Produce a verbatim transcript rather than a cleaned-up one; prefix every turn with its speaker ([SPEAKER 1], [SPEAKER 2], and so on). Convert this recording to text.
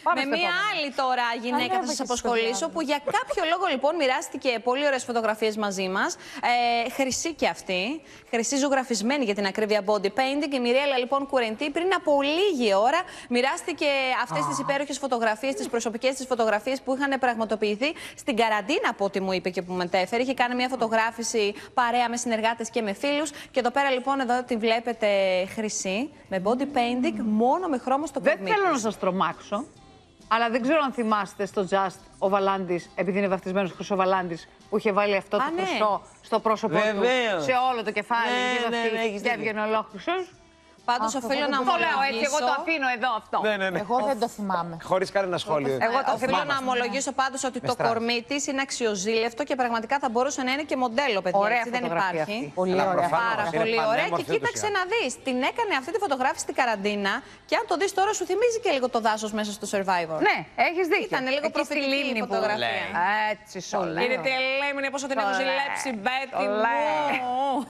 [SPEAKER 1] Πάμε
[SPEAKER 2] Με
[SPEAKER 1] στο
[SPEAKER 2] μία
[SPEAKER 1] επόμενο.
[SPEAKER 2] άλλη τώρα γυναίκα θα σας αποσχολήσω, που για κάποιο λόγο λοιπόν μοιράστηκε πολύ ωραίες φωτογραφίες μαζί μας. Ε, χρυσή και αυτή. Χρυσή ζωγραφισμένη για την ακρίβεια body painting. Η Μιρέλα λοιπόν Κουρεντή πριν από λίγη ώρα μοιράστηκε αυτές τις υπέροχες φωτογραφίες, τις προσωπικές της φωτογραφίες που είχαν πραγματοποιηθεί στην καραντίνα, από ό,τι μου είπε και που μετέφερε. Είχε κάνει μια φωτογράφηση παρέα με συνεργάτες και με φίλους. Και εδώ πέρα λοιπόν εδώ τη βλέπετε χρυσή, με body painting, μόνο με χρώμα στο κορμί.
[SPEAKER 1] Δεν θέλω να σας τρομάξω, αλλά δεν ξέρω αν θυμάστε στο Just ο Βαλάντης, επειδή είναι βαφτισμένος Χρυσοβαλάντης, που είχε βάλει αυτό το
[SPEAKER 2] Α, ναι.
[SPEAKER 1] χρυσό στο πρόσωπό
[SPEAKER 3] Βεβαίως.
[SPEAKER 1] του, σε όλο το κεφάλι.
[SPEAKER 3] Ναι,
[SPEAKER 1] είχε
[SPEAKER 3] ναι,
[SPEAKER 1] βαφτίσει
[SPEAKER 3] ναι, έχεις
[SPEAKER 1] και
[SPEAKER 3] δίκιο.
[SPEAKER 1] έβγαινε ολόκληρος.
[SPEAKER 2] Πάντως οφείλω να
[SPEAKER 1] Το λέω έτσι, εγώ το
[SPEAKER 2] ομολογήσω.
[SPEAKER 1] αφήνω εδώ αυτό.
[SPEAKER 3] Ναι, ναι, ναι.
[SPEAKER 4] Εγώ δεν το θυμάμαι.
[SPEAKER 3] Χωρίς κανένα σχόλιο.
[SPEAKER 1] Εγώ το
[SPEAKER 2] Οφείλω
[SPEAKER 1] θυμάμαι.
[SPEAKER 2] να ομολογήσω πάντως ότι
[SPEAKER 3] Με
[SPEAKER 2] το
[SPEAKER 3] στρας.
[SPEAKER 2] κορμί της είναι αξιοζήλευτο και πραγματικά θα μπορούσε να είναι και μοντέλο, παιδιά.
[SPEAKER 1] Ωραία
[SPEAKER 2] έτσι, δεν
[SPEAKER 1] φωτογραφία
[SPEAKER 2] υπάρχει.
[SPEAKER 1] αυτή.
[SPEAKER 4] Πολύ
[SPEAKER 3] Αλλά
[SPEAKER 4] ωραία.
[SPEAKER 3] προφανώς.
[SPEAKER 2] Πάρα
[SPEAKER 3] Είναι
[SPEAKER 2] πολύ ωραία. Και
[SPEAKER 3] πανέμορφη
[SPEAKER 2] κοίταξε
[SPEAKER 3] ούτως ή
[SPEAKER 2] να δεις. Την έκανε αυτή τη φωτογράφηση στην καραντίνα και αν το δεις τώρα σου θυμίζει και λίγο το δάσος μέσα στο Survivor.
[SPEAKER 1] Ναι, έχεις δίκιο.
[SPEAKER 2] Ήταν λίγο
[SPEAKER 1] Εκεί στη
[SPEAKER 2] προφητική η
[SPEAKER 1] λίμνη που
[SPEAKER 2] φωτογραφία.
[SPEAKER 1] λέει. Έτσι, σολέ.
[SPEAKER 2] Είδε τι λέμονε, πόσο την έχω
[SPEAKER 1] Το
[SPEAKER 2] ζηλέψει,
[SPEAKER 1] λέει.
[SPEAKER 2] Μπέτι
[SPEAKER 1] Το λέει.
[SPEAKER 2] μου.